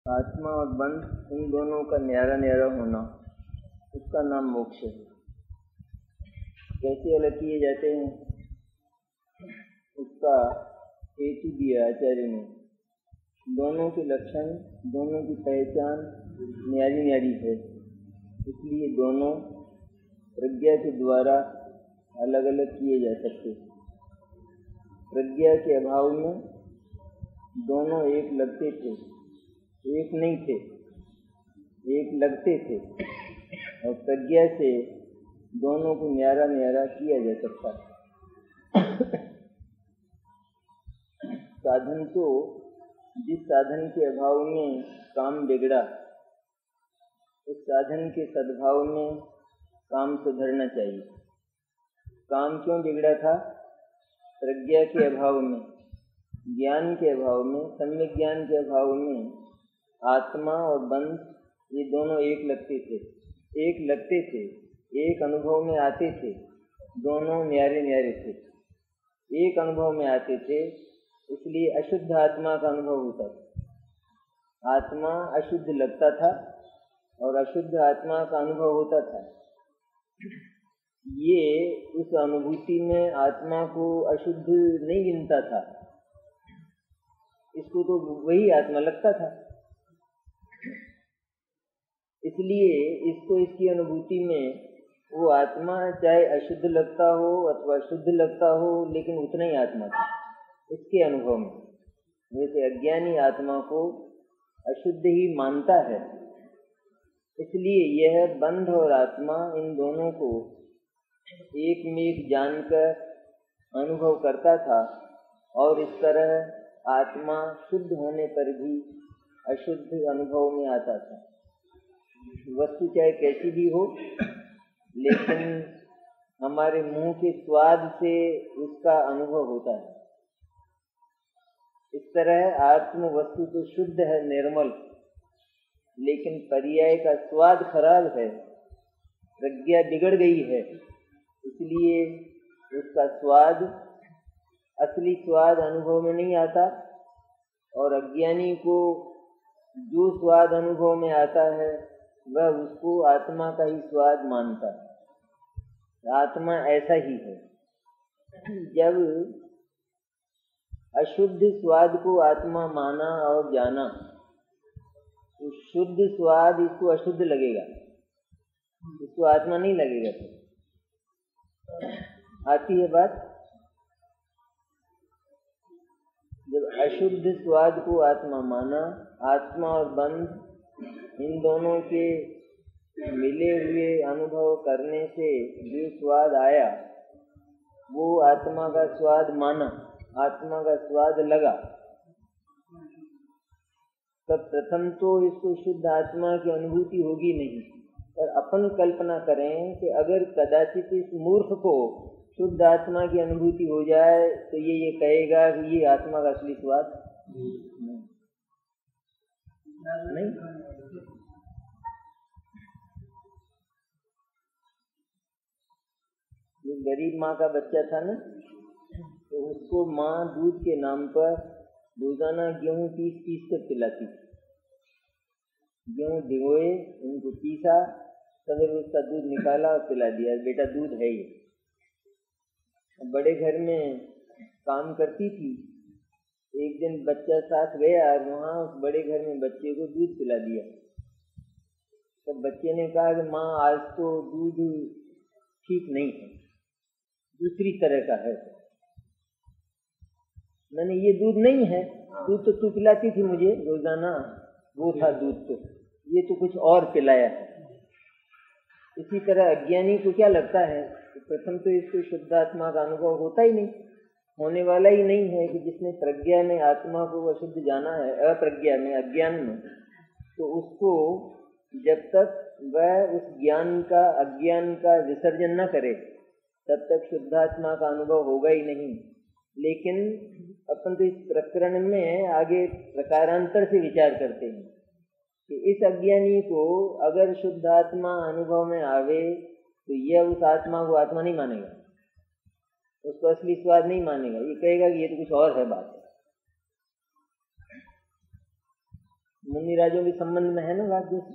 आत्मा और बंध इन दोनों का न्यारा न्यारा होना, उसका नाम मोक्ष है। कैसे अलग किए जाते हैं उसका हेतु दिया आचार्य ने। दोनों के लक्षण, दोनों की पहचान न्यारी न्यारी है, इसलिए दोनों प्रज्ञा के द्वारा अलग अलग किए जा सकते। प्रज्ञा के अभाव में दोनों एक लगते थे, एक नहीं थे, एक लगते थे, और प्रज्ञा से दोनों को न्यारा न्यारा किया जा सकता है। साधन तो जिस साधन के अभाव में काम बिगड़ा, उस साधन के सद्भाव में काम सुधरना चाहिए। काम क्यों बिगड़ा था? प्रज्ञा के अभाव में, ज्ञान के अभाव में, सम्यक ज्ञान के अभाव में आत्मा और बंध ये दोनों एक लगते थे, एक लगते थे, एक अनुभव में आते थे, दोनों न्यारे न्यारे थे, एक अनुभव में आते थे, इसलिए अशुद्ध आत्मा का अनुभव होता था। आत्मा अशुद्ध लगता था और अशुद्ध आत्मा का अनुभव होता था। ये उस अनुभूति में आत्मा को अशुद्ध नहीं गिनता था, इसको तो वही आत्मा लगता था। इसलिए इसको इसकी अनुभूति में वो आत्मा चाहे अशुद्ध लगता हो अथवा शुद्ध लगता हो, लेकिन उतना ही आत्मा था इसके अनुभव में। वैसे अज्ञानी आत्मा को अशुद्ध ही मानता है, इसलिए यह बंध और आत्मा इन दोनों को एक में एक जानकर अनुभव करता था, और इस तरह आत्मा शुद्ध होने पर भी अशुद्ध अनुभव में आता था। वस्तु चाहे कैसी भी हो, लेकिन हमारे मुंह के स्वाद से उसका अनुभव होता है। इस तरह आत्म वस्तु तो शुद्ध है, निर्मल, लेकिन पर्याय का स्वाद खराब है, प्रज्ञा बिगड़ गई है, इसलिए उसका स्वाद, असली स्वाद अनुभव में नहीं आता। और अज्ञानी को जो स्वाद अनुभव में आता है वह उसको आत्मा का ही स्वाद मानता है। आत्मा ऐसा ही है। जब अशुद्ध स्वाद को आत्मा माना और जाना, तो शुद्ध स्वाद इसको अशुद्ध लगेगा, इसको आत्मा नहीं लगेगा। आती है बात? जब अशुद्ध स्वाद को आत्मा माना, आत्मा और बंध इन दोनों के मिले हुए अनुभव करने से जो स्वाद आया वो आत्मा का स्वाद माना, आत्मा का स्वाद लगा। तब प्रथम तो इसको शुद्ध आत्मा की अनुभूति होगी नहीं, पर अपन कल्पना करें कि अगर कदाचित इस मूर्ख को शुद्ध आत्मा की अनुभूति हो जाए तो ये कहेगा कि ये आत्मा का असली स्वाद नहीं। जो गरीब माँ का बच्चा था ना, तो उसको माँ दूध के नाम पर रोजाना गेहूं पीस कर पिलाती थी। गेहूं भिगोए, उनको पीसा, फिर उसका दूध निकाला और पिला दिया, बेटा दूध है ये। बड़े घर में काम करती थी, एक दिन बच्चा साथ गया और वहाँ उस बड़े घर में बच्चे को दूध पिला दिया। तो बच्चे ने कहा कि माँ आज तो दूध ठीक नहीं है, दूसरी तरह का है। मैंने ये दूध नहीं है, दूध तो तू पिलाती थी मुझे रोजाना, वो था दूध, तो ये तो कुछ और पिलाया है। इसी तरह अज्ञानी को क्या लगता है? प्रथम तो इसको शुद्ध आत्मा का अनुभव होता ही नहीं, होने वाला ही नहीं है। कि जिसने प्रज्ञा में आत्मा को अशुद्ध जाना है, अप्रज्ञा में, अज्ञान में, तो उसको जब तक वह उस ज्ञान का, अज्ञान का विसर्जन न करे, तब तक शुद्ध आत्मा का अनुभव होगा ही नहीं। लेकिन अपन तो इस प्रकरण में आगे प्रकारांतर से विचार करते हैं कि इस अज्ञानी को अगर शुद्ध आत्मा अनुभव में आवे तो यह उस आत्मा को आत्मा नहीं मानेगा, उसको असली स्वाद नहीं मानेगा, ये कहेगा कि ये तो कुछ और है बात। मुनिराजों के संबंध में है ना बात, जैसे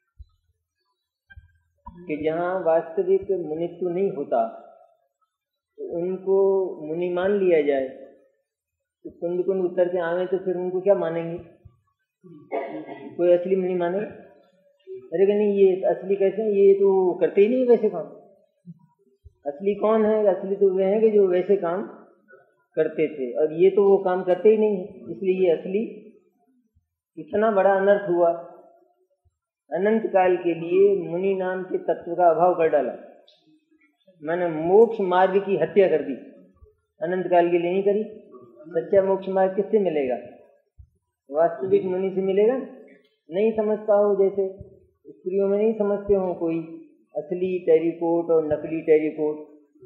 कि जहाँ वास्तविक मुनित्व नहीं होता तो उनको मुनि मान लिया जाए, तो कुंड कुंड उतर के आवे तो फिर उनको क्या मानेंगे? कोई असली मुनि मानेगा? अरे कि नहीं, ये असली कैसे हैं? ये तो करते ही नहीं वैसे काम। असली कौन है? असली तो वे हैं कि जो वैसे काम करते थे, और ये तो वो काम करते ही नहीं है, इसलिए ये असली। इतना बड़ा अनर्थ हुआ, अनंत काल के लिए मुनि नाम के तत्व का अभाव कर डाला। मैंने मोक्ष मार्ग की हत्या कर दी, अनंत काल के लिए नहीं करी। सच्चा मोक्ष मार्ग किससे मिलेगा? वास्तविक मुनि से मिलेगा। नहीं समझता हो, जैसे स्त्रियों में नहीं समझते हो कोई असली टेरिकोट और नकली टेरिकोट,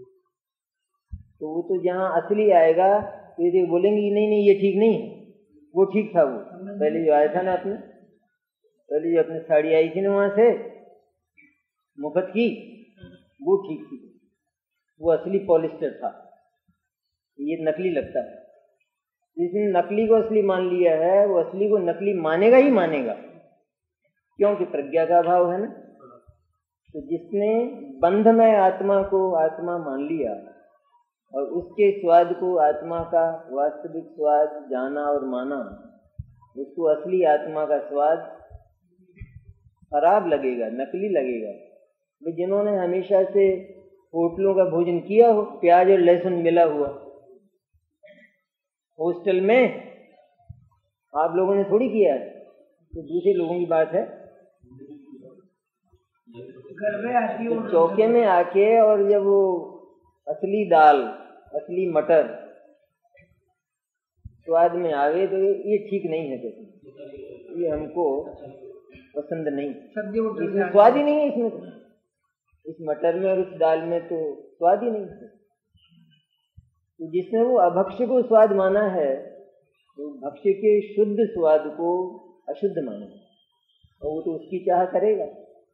तो वो तो जहाँ असली आएगा तो ये बोलेंगे नहीं नहीं ये ठीक नहीं है, वो ठीक था। वो पहले जो आया था ना, अपने पहले जो अपनी साड़ी आई थी ना वहां से मुफ्त की, वो ठीक थी, वो असली पॉलिस्टर था, ये नकली लगता है। जिसने नकली को असली मान लिया है वो असली को नकली मानेगा ही मानेगा, क्योंकि प्रज्ञा का अभाव है ना। तो जिसने बंधमय आत्मा को आत्मा मान लिया और उसके स्वाद को आत्मा का वास्तविक स्वाद जाना और माना, उसको असली आत्मा का स्वाद खराब लगेगा, नकली लगेगा। तो जिन्होंने हमेशा से होटलों का भोजन किया हो, प्याज और लहसुन मिला हुआ, हॉस्टल में आप लोगों ने थोड़ी किया है, तो दूसरे लोगों की बात है। तो चौके में आके और जब वो असली दाल, असली मटर स्वाद में आवे तो ये ठीक नहीं है, तो ये हमको पसंद नहीं। इसमें स्वाद ही नहीं है, इसमें तो, इस मटर में और इस दाल में तो स्वाद ही नहीं है। तो जिसने वो अभक्ष्य को स्वाद माना है, तो भक्ष्य के शुद्ध स्वाद को अशुद्ध माना, और वो तो उसकी चाह करेगा।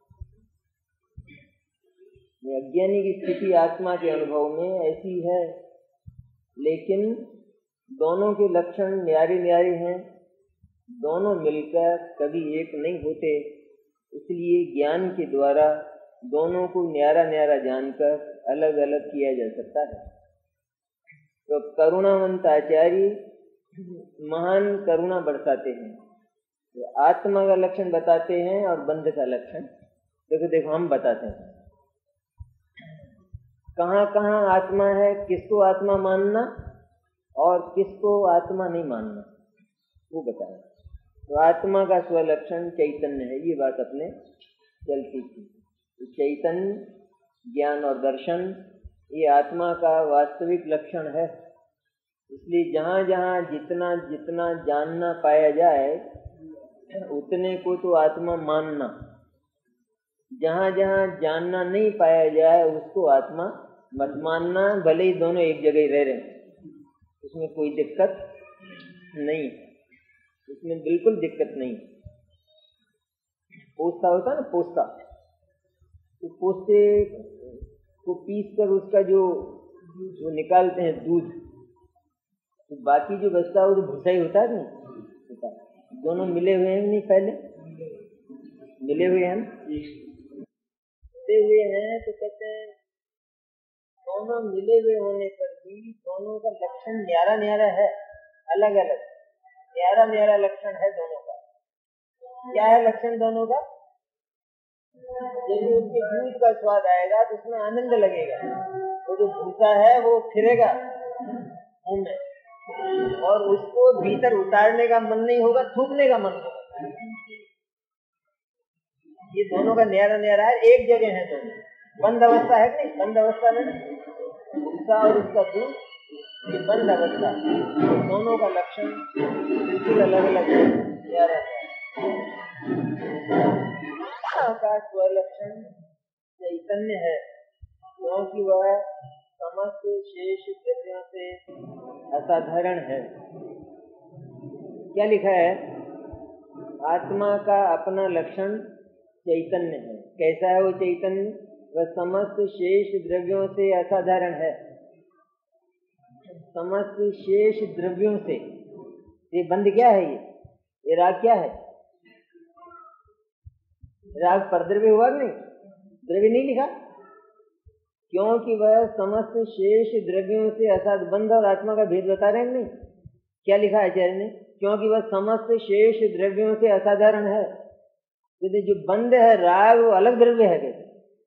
अज्ञानी की स्थिति आत्मा के अनुभव में ऐसी है, लेकिन दोनों के लक्षण न्यारे न्यारे हैं, दोनों मिलकर कभी एक नहीं होते। इसलिए ज्ञान के द्वारा दोनों को न्यारा न्यारा जानकर अलग अलग किया जा सकता है। तो करुणावंत आचार्य महान करुणा बरसाते हैं, तो आत्मा का लक्षण बताते हैं और बंध का लक्षण देखो हम बताते हैं। कहाँ कहाँ आत्मा है, किसको आत्मा मानना और किसको आत्मा नहीं मानना, वो बताएं। तो आत्मा का स्वलक्षण चैतन्य है, ये बात अपने चलती थी। तो चैतन्य, ज्ञान और दर्शन ये आत्मा का वास्तविक लक्षण है। इसलिए जहाँ जहाँ जितना जितना जानना पाया जाए उतने को तो आत्मा मानना, जहाँ जहाँ जानना नहीं पाया जाए उसको आत्मा मत मानना। भले ही दोनों एक जगह ही रह रहे हैं, उसमें कोई दिक्कत नहीं, उसमें बिल्कुल दिक्कत नहीं। पोस्ता होता ना, पोस्ता, तो पोस्ते को पीस कर उसका जो निकालते हैं दूध, तो बाकी जो बचता है वो तो भूसा ही होता है नहीं। दोनों मिले हुए हैं नहीं, पहले मिले हुए हैं, मिले हुए हैं, तो कहते हैं दोनों मिले हुए होने पर भी दोनों का लक्षण न्यारा न्यारा है, अलग अलग न्यारा न्यारा लक्षण है दोनों का। क्या है लक्षण दोनों का? जैसे उसके दूध का स्वाद आएगा तो उसमें आनंद लगेगा, वो जो भूसा है वो फिरेगा मुंह में, और उसको भीतर उतारने का मन नहीं होगा, थूकने का मन होगा। ये दोनों का न्यारा न्यारा है, एक जगह है दोनों। बंद अवस्था है नहीं, बंद अवस्था में भूसा और उसका दूध, ये बंद अवस्था, दोनों का लक्षण बिल्कुल अलग अलग है, न्यारा का स्वलक्षण चैतन्य है, क्योंकि वह समस्त शेष द्रव्यों से असाधारण है। क्या लिखा है? आत्मा का अपना लक्षण चैतन्य है। कैसा है वो चैतन्य? वह समस्त शेष द्रव्यों से असाधारण है। समस्त शेष द्रव्यों से, ये बंध क्या है? ये राग क्या है? राग परद्रव्य हुआ कि नहीं? द्रव्य नहीं लिखा क्योंकि वह समस्त शेष द्रव्यों से असाध बंध और आत्मा का भेद बता रहे हैं नहीं? क्या लिखा आचार्य ने? क्योंकि वह समस्त शेष द्रव्यों से असाधारण है। यदि जो बंध है राग वो अलग द्रव्य है क्या?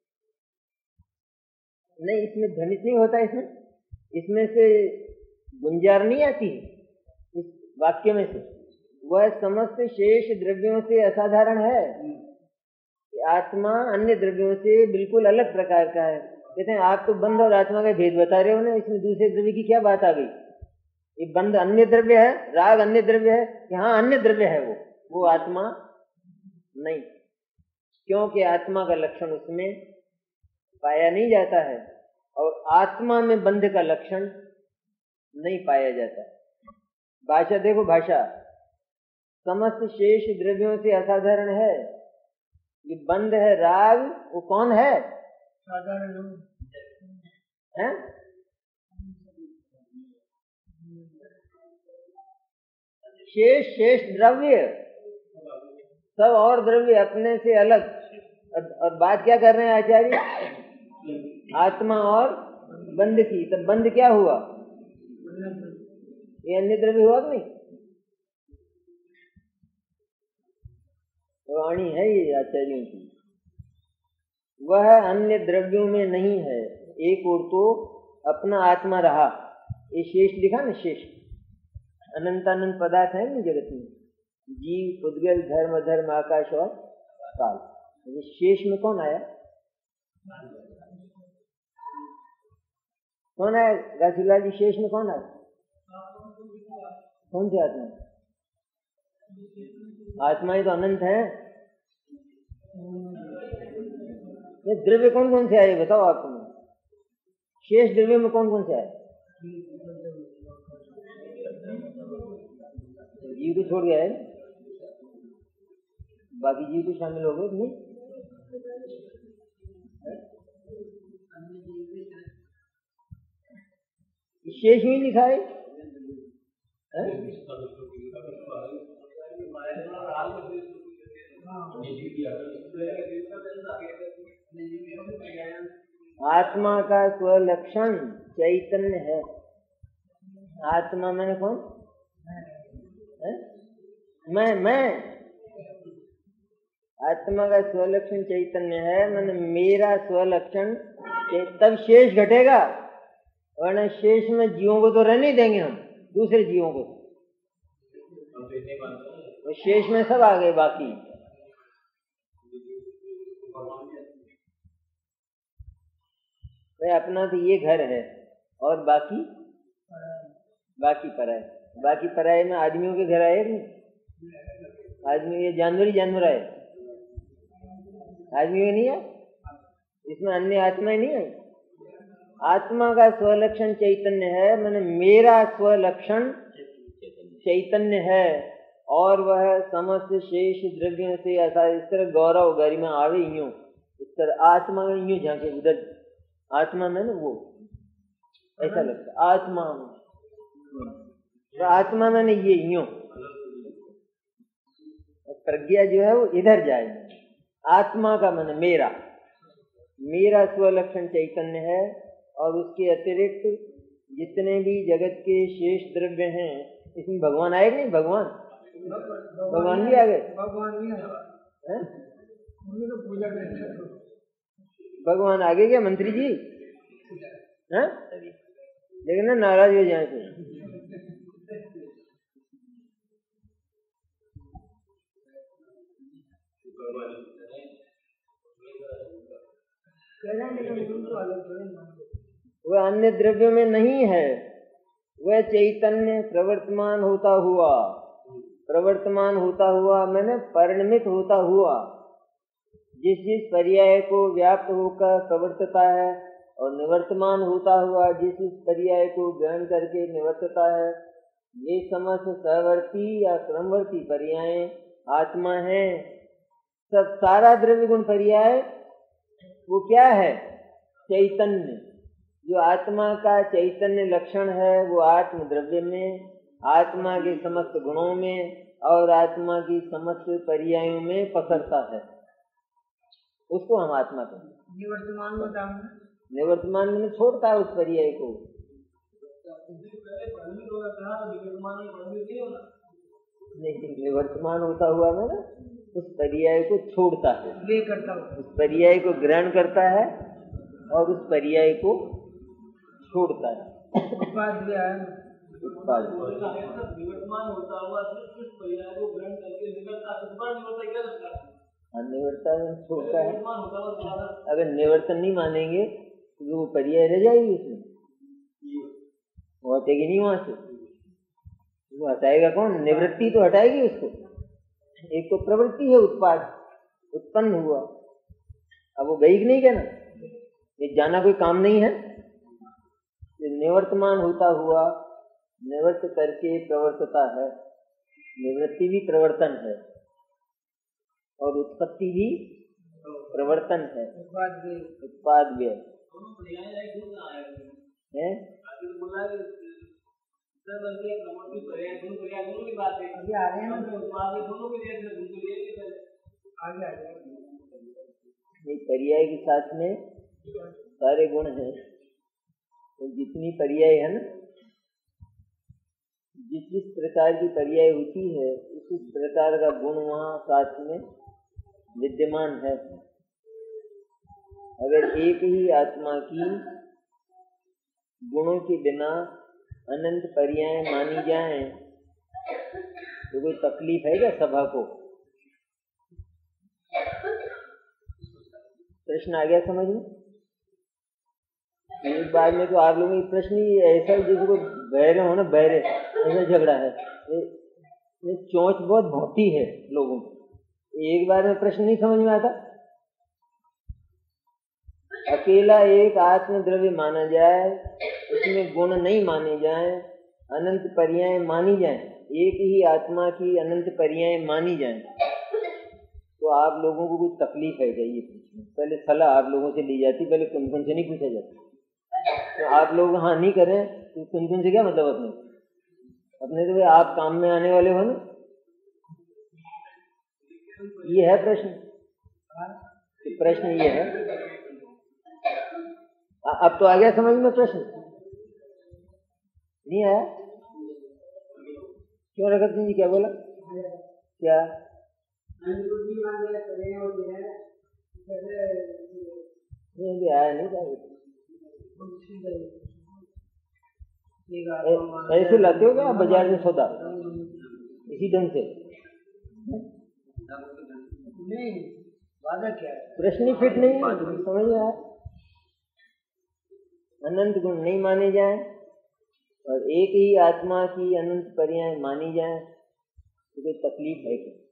नहीं, इसमें ध्वनित नहीं होता, इसमें से गुंजार नहीं आती इस वाक्य में से। वह समस्त शेष द्रव्यों से असाधारण है। आत्मा अन्य द्रव्यों से बिल्कुल अलग प्रकार का है। कहते हैं आप तो बंध और आत्मा का भेद बता रहे हो ना, इसमें दूसरे द्रव्य की क्या बात आ गई? ये बंध अन्य द्रव्य है, राग अन्य द्रव्य है, यहाँ अन्य द्रव्य है वो आत्मा नहीं, क्योंकि आत्मा का लक्षण उसमें पाया नहीं जाता है और आत्मा में बंध का लक्षण नहीं पाया जाता। भाषा देखो, भाषा समस्त शेष द्रव्यों से असाधारण है। ये बंध है राग, वो कौन है? साधारण है। शेष द्रव्य सब और द्रव्य अपने से अलग। और बात क्या कर रहे हैं आचार्य? आत्मा और बंध की। तब बंध क्या हुआ? ये अन्य द्रव्य हुआ कि नहीं? वाणी है ये आचार्यों की। वह अन्य द्रव्यों में नहीं है, एक और तो अपना आत्मा रहा। ये शेष लिखा ना, शेष अनंतानंद पदार्थ है ना जगत में, जीव, पुद्गल, धर्म, अधर्म, आकाश और काल। ये शेष में कौन आया? कौन आया राजूलाल जी? शेष में कौन आया? कौन सी आत्मा? आत्माएं तो अनंत है। ये द्रव्य कौन कौन से आए बताओ आप तुम्हें? शेष द्रव्य में कौन कौन से आए? जीव को छोड़ गया है, बाकी जीव को शामिल हो गए नहीं? शेष में लिखा है, आत्मा का स्वलक्षण चैतन्य है। आत्मा मैंने कौन है? मैं आत्मा का स्वलक्षण चैतन्य है, मैंने मेरा स्वलक्षण। तब शेष घटेगा, वरना शेष में जीवों को तो रहने देंगे हम, दूसरे जीवों को। तो शेष में सब आ गए बाकी। भाई अपना तो ये घर है और बाकी पराये। बाकी पराये में आदमियों के घर आए नहीं? आदमी ये जानवर ही जानवर आए, आदमी में नहीं आए। इसमें अन्य आत्माएं नहीं आई। आत्मा का स्वलक्षण चैतन्य है, मैंने मेरा स्वलक्षण चैतन्य है और वह समस्त शेष द्रव्यों से ऐसा। इस तरह गौरव गरिमा आवे यूं, इस तरह आत्मा में यूं झांके उधर। आत्मा में ना वो ऐसा लगता आत्मा में, तो आत्मा में ये यूं प्रज्ञा जो है वो इधर जाए। आत्मा का मन मेरा स्वलक्षण चैतन्य है और उसके अतिरिक्त जितने भी जगत के शेष द्रव्य हैं, इसमें भगवान आए नहीं? भगवान भी आ गए। भगवान आगे क्या मंत्री जी हैं? लेकिन ना नाराज हो जाए थे। वह अन्य द्रव्यों में नहीं है, वह चैतन्य प्रवर्तमान होता हुआ मैंने परिणमित होता हुआ, जिस पर्याय को व्याप्त होकर प्रवर्तता है और निवर्तमान होता हुआ जिस पर्याय को ग्रहण करके निवर्तता है, ये समस्त सहवर्ती या क्रमवर्ती पर्याय आत्मा है। सब सारा द्रव्य गुण पर्याय वो क्या है? चैतन्य। जो आत्मा का चैतन्य लक्षण है वो आत्म द्रव्य में, आत्मा के समस्त गुणों में और आत्मा की समस्त पर्यायों में पसरता है। उसको हम आत्मा कहते हैं। निवर्तमान में निवर्तमान में छोड़ता है उस पर्याय को। नहीं, निवर्तमान होता हुआ मैं ना उस पर्याय को छोड़ता है, उस पर्याय को ग्रहण करता है और उस पर्याय को छोड़ता है। उत्पाद भी है, उत्पाद निवर्तमान होता हुआ जिस पर्याय को ग्रहण करके निवर्तन निवर्तन छोड़ता है। अगर निवर्तन नहीं मानेंगे तो वो पर्याय रह जाएगी उसमें, वो हटेगी नहीं वहां से। वो हटाएगा कौन? निवृत्ति तो हटाएगी उसको। एक तो प्रवृत्ति है, उत्पाद उत्पन्न हुआ, अब वो गई कि नहीं कहना, ये जाना कोई काम नहीं है। निवर्तमान होता हुआ निवर्त करके प्रवर्तता है। निवृत्ति भी प्रवर्तन है और उत्पत्ति भी प्रवर्तन है, उत्पाद भी है। पर्याय के साथ में सारे गुण हैं, तो जितनी पर्याय है ना, जिस जिस प्रकार की पर्याय होती है उस प्रकार का गुण वहाँ साथ में विद्यमान है। अगर एक ही आत्मा की गुणों के बिना अनंत पर्याय मानी जाएं तो कोई तकलीफ है क्या सभा को? प्रश्न आ गया समझ में? एक बार में तो आप लोगों की प्रश्न ही ऐसा जिसको बहरे हो ना, बहरे ऐसा झगड़ा है, ये चोंच बहुत भौती है लोगों को। एक बार में प्रश्न नहीं समझ में आता। अकेला एक आत्म द्रव्य माना जाए, उसमें गुण नहीं माने जाए, अनंत पर्याय मानी जाए, एक ही आत्मा की अनंत पर्याय मानी जाए, तो आप लोगों को कुछ तकलीफ है क्या? ये पहले सलाह आप लोगों से ली जाती, पहले कुन-कुन से नहीं पूछा जाता। तो आप लोग हाँ नहीं करें तो कुन-कुन से क्या मतलब? अपने तो भाई आप काम में आने वाले हो ना। ये है प्रश्न, प्रश्न ये है। अब तो आ गया समझ में प्रश्न? नहीं आया? क्यों रघुवीर सिंह जी क्या बोला? क्या नहीं आया? नहीं था ऐसे लाते हो क्या बाजार में सौदा इसी ढंग से? नहीं, वादा क्या है? प्रश्न ही फिट नहीं है, समझ में आया? अनंत गुण नहीं माने जाए और एक ही आत्मा की अनंत पर्याय मानी जाए तो कोई तकलीफ है क्या?